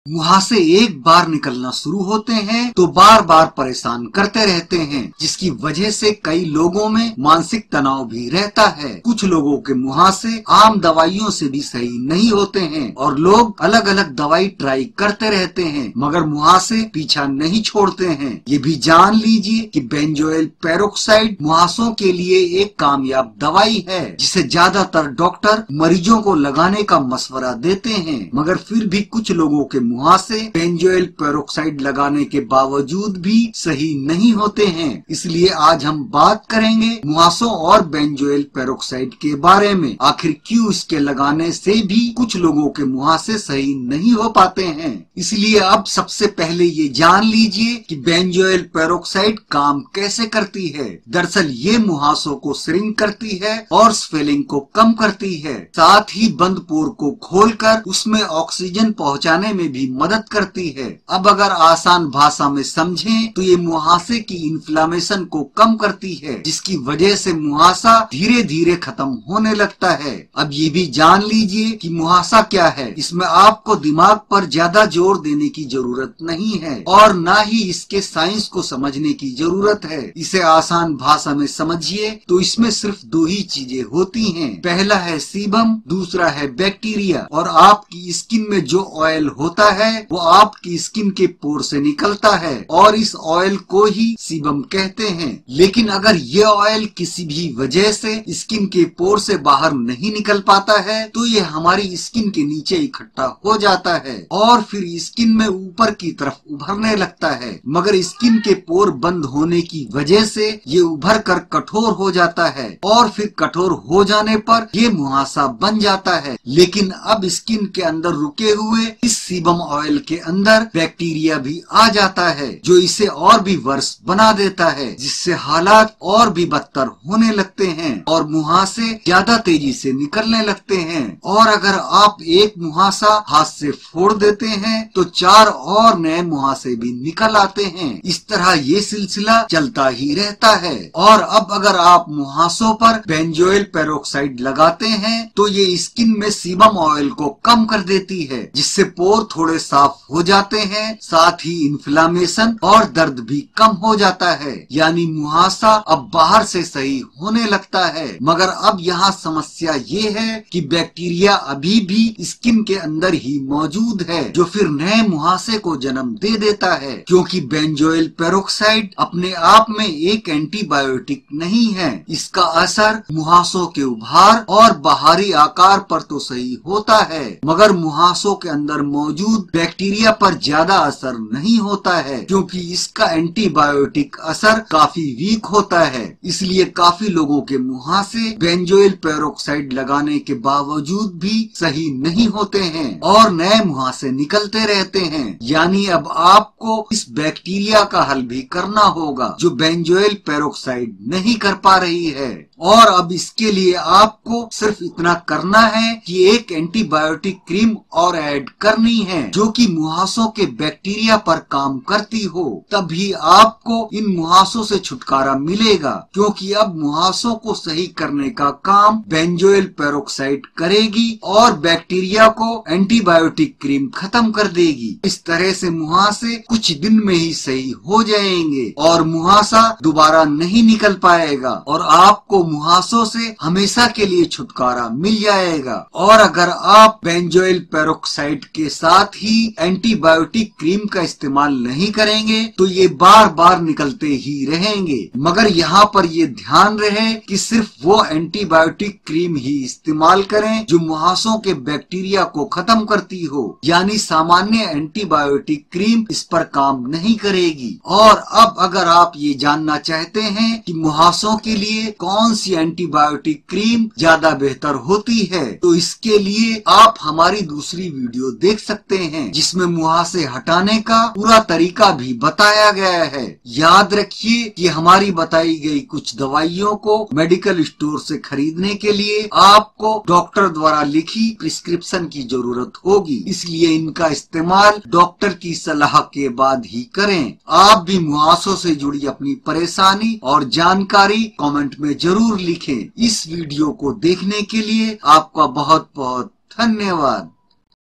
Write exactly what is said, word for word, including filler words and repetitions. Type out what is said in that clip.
मुहासे एक बार निकलना शुरू होते हैं तो बार बार परेशान करते रहते हैं, जिसकी वजह से कई लोगों में मानसिक तनाव भी रहता है। कुछ लोगों के मुहासे आम दवाइयों से भी सही नहीं होते हैं और लोग अलग अलग दवाई ट्राई करते रहते हैं मगर मुहासे पीछा नहीं छोड़ते हैं। ये भी जान लीजिए कि बेंजोइल पेरोक्साइड मुहासों के लिए एक कामयाब दवाई है, जिसे ज्यादातर डॉक्टर मरीजों को लगाने का मशवरा देते हैं, मगर फिर भी कुछ लोगों के मुहासे बेंजोइल पेरोक्साइड लगाने के बावजूद भी सही नहीं होते हैं। इसलिए आज हम बात करेंगे मुहासों और बेंजोइल पेरोक्साइड के बारे में। आखिर क्यों इसके लगाने से भी कुछ लोगों के मुहासे सही नहीं हो पाते हैं। इसलिए अब सबसे पहले ये जान लीजिए कि बेंजोइल पेरोक्साइड काम कैसे करती है। दरअसल ये मुहासों को श्रिंक करती है और स्वेलिंग को कम करती है, साथ ही बंद पोर को खोलकर उसमें ऑक्सीजन पहुंचाने में भी मदद करती है। अब अगर आसान भाषा में समझें तो ये मुहासे की इन्फ्लामेशन को कम करती है, जिसकी वजह से मुहासा धीरे धीरे खत्म होने लगता है। अब ये भी जान लीजिए कि मुहासा क्या है। इसमें आपको दिमाग पर ज्यादा जोर देने की जरूरत नहीं है और न ही इसके साइंस को समझने की जरूरत है। इसे आसान भाषा में समझिए तो इसमें सिर्फ दो ही चीजें होती हैं। पहला है सीबम, दूसरा है बैक्टीरिया। और आपकी स्किन में जो ऑयल होता है वो आपकी स्किन के पोर से निकलता है और इस ऑयल को ही सीबम कहते हैं। लेकिन अगर ये ऑयल किसी भी वजह से स्किन के पोर से बाहर नहीं निकल पाता है तो ये हमारी स्किन के नीचे इकट्ठा हो जाता है और फिर स्किन में ऊपर की तरफ उभरने लगता है। मगर स्किन के पोर बंद होने की वजह से ये उभर कर कठोर हो जाता है और फिर कठोर हो जाने पर ये मुहासा बन जाता है। लेकिन अब स्किन के अंदर रुके हुए इस सीबम ऑयल के अंदर बैक्टीरिया भी आ जाता है, जो इसे और भी वर्ष बना देता है, जिससे हालात और भी बदतर होने लगते हैं और मुहासे ज्यादा तेजी से निकलने लगते हैं। और अगर आप एक मुहासा हाथ से फोड़ देते हैं तो चार और नए मुहासे भी निकल आते हैं। इस तरह ये सिलसिला चलता ही रहता है। और अब अगर आप मुहासों पर बेंजोइल पेरोक्साइड लगाते हैं तो ये स्किन में सीबम ऑयल को कम कर देती है, जिससे पोर थोड़े साफ हो जाते हैं, साथ ही इन्फ्लामेशन और दर्द भी कम हो जाता है। यानी मुहासा अब बाहर से सही होने लगता है। मगर अब यहाँ समस्या ये है कि बैक्टीरिया अभी भी स्किन के अंदर ही मौजूद है, जो फिर नए मुहासे को जन्म दे देता है। क्योंकि बेंजोइल पेरोक्साइड अपने आप में एक एंटीबायोटिक नहीं है, इसका असर मुहासों के उभार और बाहरी आकार पर तो सही होता है, मगर मुहासों के अंदर मौजूद बैक्टीरिया पर ज्यादा असर नहीं होता है, क्योंकि इसका एंटीबायोटिक असर काफी वीक होता है। इसलिए काफी लोगों के मुहासे बेंजोइल पेरोक्साइड लगाने के बावजूद भी सही नहीं होते हैं और नए मुहासे निकलते रहते हैं। यानी अब आपको इस बैक्टीरिया का हल भी करना होगा, जो बेंजोइल पेरोक्साइड नहीं कर पा रही है। और अब इसके लिए आपको सिर्फ इतना करना है कि एक एंटीबायोटिक क्रीम और ऐड करनी है, जो कि मुहासों के बैक्टीरिया पर काम करती हो। तभी आपको इन मुहासों से छुटकारा मिलेगा, क्योंकि अब मुहासों को सही करने का काम बेंजोइल पेरोक्साइड करेगी और बैक्टीरिया को एंटीबायोटिक क्रीम खत्म कर देगी। इस तरह से मुहासे कुछ दिन में ही सही हो जाएंगे और मुहासा दोबारा नहीं निकल पाएगा और आपको मुहासों से हमेशा के लिए छुटकारा मिल जाएगा। और अगर आप बेंजोइल पेरोक्साइड के साथ ही एंटीबायोटिक क्रीम का इस्तेमाल नहीं करेंगे तो ये बार बार निकलते ही रहेंगे। मगर यहाँ पर ये ध्यान रहे कि सिर्फ वो एंटीबायोटिक क्रीम ही इस्तेमाल करें जो मुहासों के बैक्टीरिया को खत्म करती हो, यानी सामान्य एंटीबायोटिक क्रीम इस पर काम नहीं करेगी। और अब अगर आप ये जानना चाहते हैं कि मुहासों के लिए कौन सी एंटीबायोटिक क्रीम ज्यादा बेहतर होती है, तो इसके लिए आप हमारी दूसरी वीडियो देख सकते हैं, जिसमें मुहासे हटाने का पूरा तरीका भी बताया गया है। याद रखिए कि हमारी बताई गई कुछ दवाइयों को मेडिकल स्टोर से खरीदने के लिए आपको डॉक्टर द्वारा लिखी प्रिस्क्रिप्शन की जरूरत होगी, इसलिए इनका इस्तेमाल डॉक्टर की सलाह के बाद ही करें। आप भी मुहासों से जुड़ी अपनी परेशानी और जानकारी कमेंट में जरूर लिखें। इस वीडियो को देखने के लिए आपका बहुत बहुत धन्यवाद।